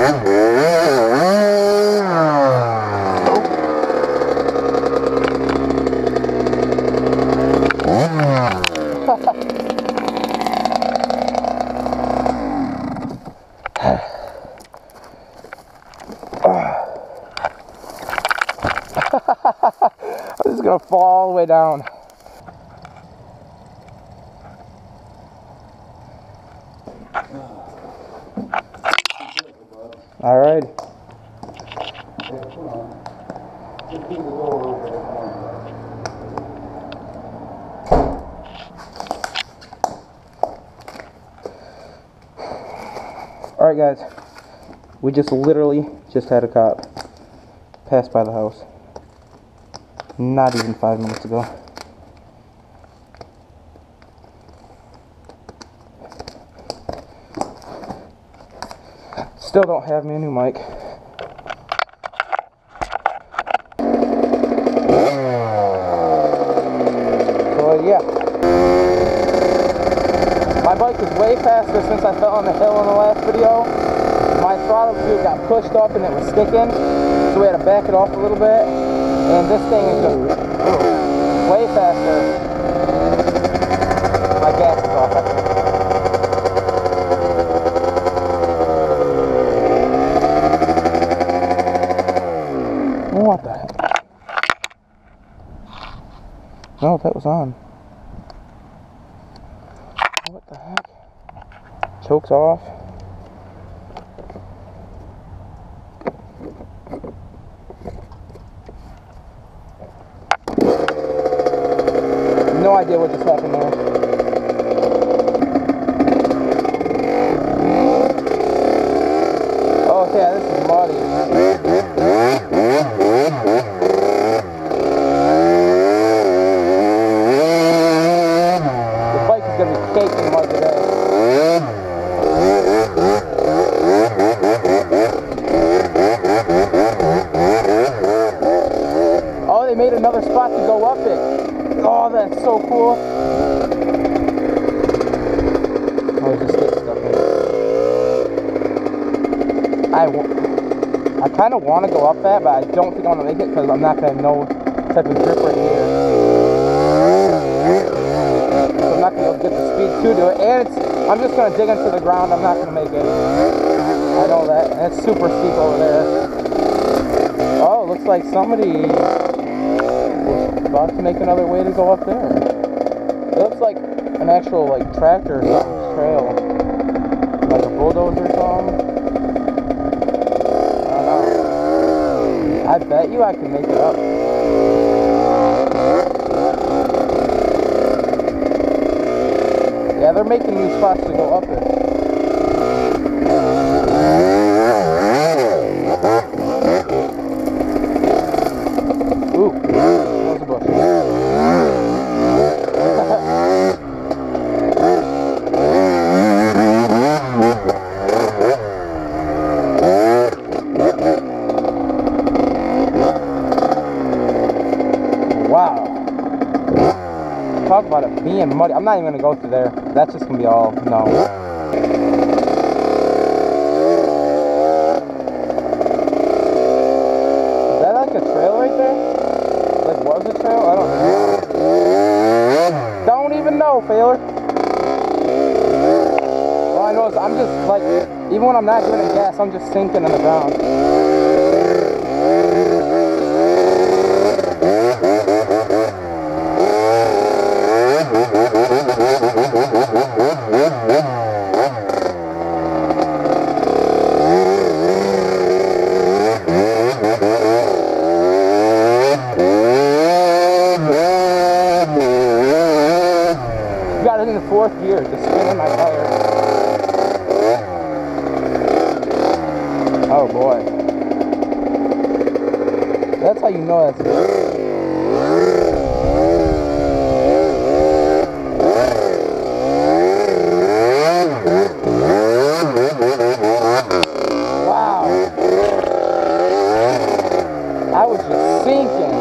I'm just gonna fall all the way down. All right. All right, guys. We just literally just had a cop pass by the house. Not even 5 minutes ago. Still don't have me a new mic. So yeah. My bike is way faster since I fell on the hill in the last video. My throttle tube got pushed up and it was sticking, so we had to back it off a little bit. And this thing is just way faster. My gas is off, I think. What the heck? No, that was on. What the heck? Choke's off. No idea what just happened there. Oh yeah, this is muddy. The bike is gonna be caked in mud today. Oh, they made another spot to go up it. Oh, that's so cool. Oh, just get stuff in. I kind of want to go up that, but I don't think I'm going to make it because I'm not going to know type of grip right here. So I'm not going to be able to get the speed to do it. And I'm just going to dig into the ground. I'm not going to make it. I know that. And it's super steep over there. Oh, it looks like somebody about to make another way to go up there. It looks like an actual like tractor or something trail. Like a bulldozer or something. I don't know. I bet you I can make it up. Yeah, they're making new spots to go up it. Ooh. Wow. Talk about it being muddy. I'm not even going to go through there. That's just going to be all, no. Is that like a trail right there? Like, was a trail? I don't know. Don't even know, Failure. All I know is I'm just, like, even when I'm not giving it gas, I'm just sinking in the ground. Got it in the fourth gear, just spinning my tire. Oh boy. That's how you know that's good. Wow. I was just sinking.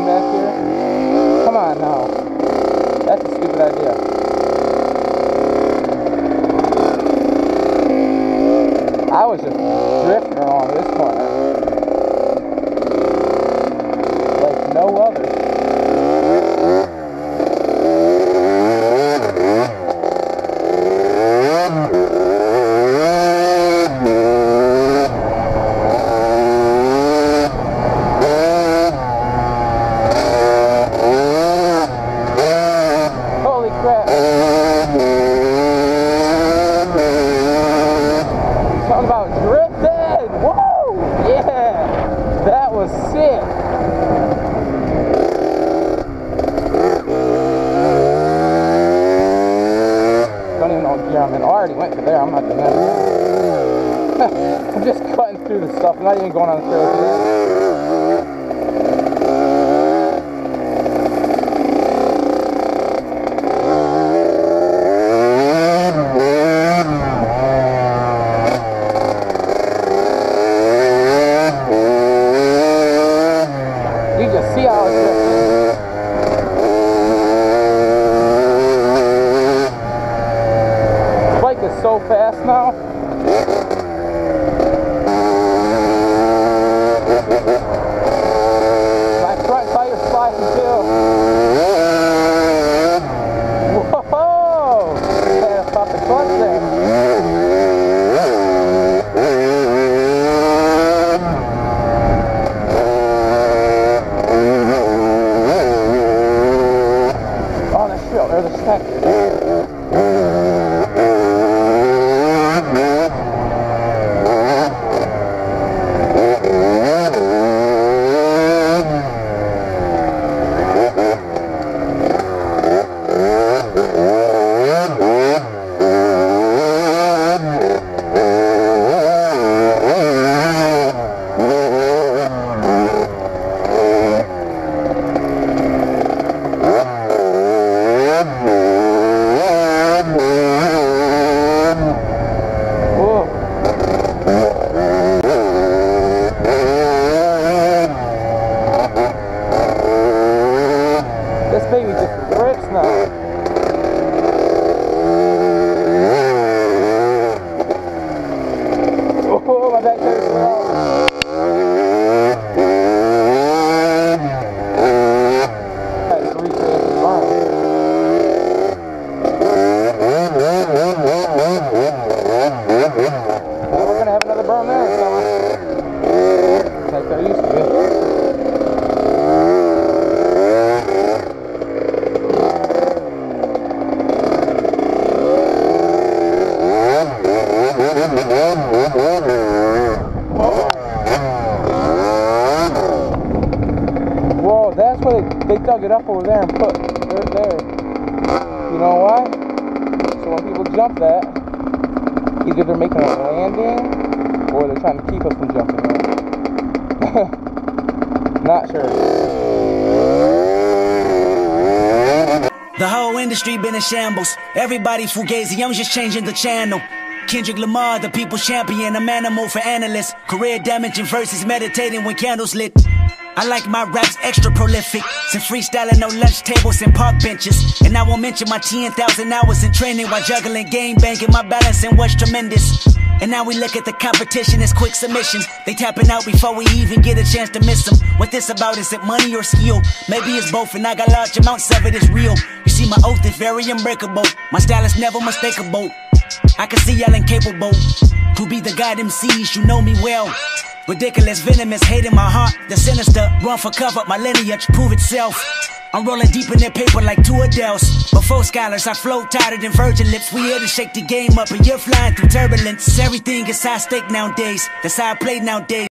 drifting back here. Come on now. That's a stupid idea. I was just drifting along this corner like no other. Holy crap. Something about drifting! Whoa! Yeah! That was sick! Don't even know what gear I'm in. I already went to there. I'm not doing that. I'm just cutting through the stuff. I'm not even going on the trail today. You just see how it's drifting. This bike is so fast now. My front tire sliding too. Whoa! Yeah, stop the clutch there. There's a stack here. This baby just rips now. Oh, my back tire's well. That's to recreate the barn. Well, we're gonna have another burn there, fella. Like there used to be. Whoa, that's why they dug it up over there and put dirt there. You know why? So when people jump that, either they're making a landing or they're trying to keep us from jumping it. Not sure. The whole industry been in shambles. Everybody fugazi, I'm just changing the channel. Kendrick Lamar, the people's champion, I'm animal for analysts. Career damaging verses, meditating when candles lit. I like my raps extra prolific. Some freestyling, no lunch tables and park benches. And I won't mention my 10,000 hours in training while juggling game banking. My balancing was tremendous. And now we look at the competition as quick submissions. They tapping out before we even get a chance to miss them. What this about, is it money or skill? Maybe it's both, and I got large amounts of it, it's real. You see, my oath is very unbreakable. My style is never mistakable. I can see y'all incapable to be the god MCs, you know me well. Ridiculous, venomous, hate in my heart, the sinister. Run for cover, my lineage prove itself. I'm rolling deep in their paper like two Adele's. Before scholars, I flow tighter than virgin lips. We here to shake the game up and you're flying through turbulence. Everything is high stake nowadays, that's how I play nowadays.